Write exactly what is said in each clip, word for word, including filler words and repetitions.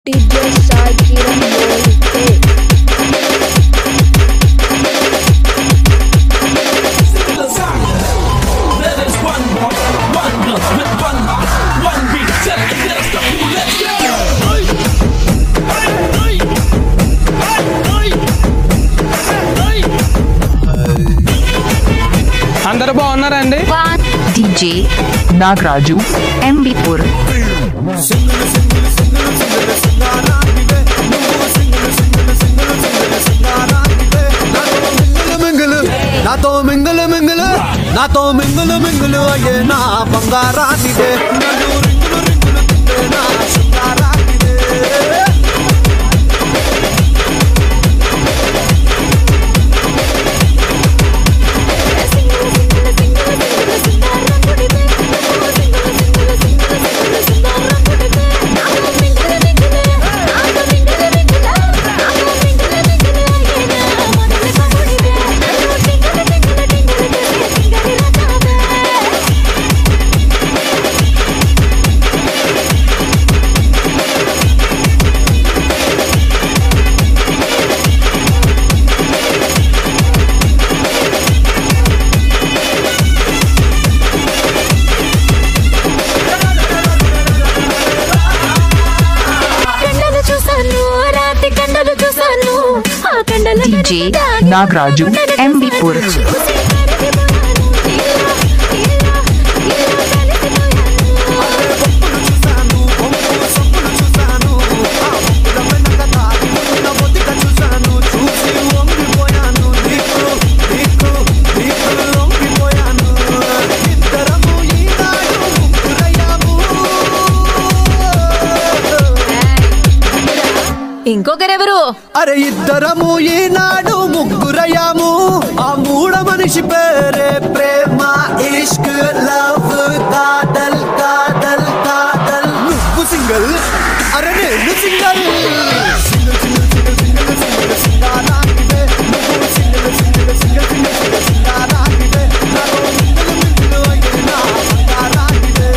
DJ साइकिरन बोलते అందరూ బాగున్నారండి डीजे नागराजू एमबीपुर నాతో మింగలు మింగలు నాతో మింగలు మింగలు అయ్యే నా బంగారానిదే నన్ను రింగులు రింగులు తింటే నా శృంగారానిదే डीजे नागराजू एमबीपुर ఇంకొకరెవరు అరే ఇద్దరము ఈనాడు ముగ్గురయ్యాము ఆ మూడ మనిషి పేరే ప్రేమ ఇష్క్ లవ్ కాదల్ కాదల్ కాదల్ నువ్వు సింగల్ అరే నేను single single single single single single సింగారానివే నువ్వు సింగల్ సింగల్ సింగల్ సింగల్ సింగారానివే నాతో మింగలు మింగలు అయ్యే నా బంగారానివే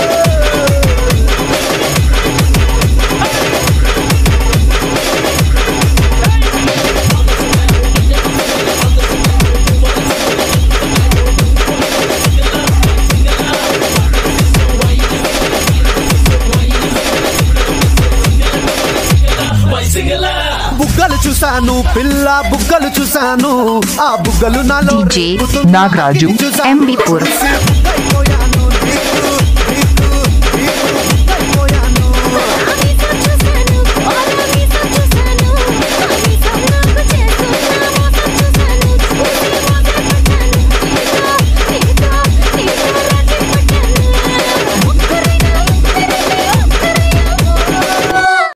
బుగ్గలు చూసాను పిల్ల బుగ్గలు చూసాను ఆ బుగ్గలు నాలో डीजे नागराजू एमबीपुर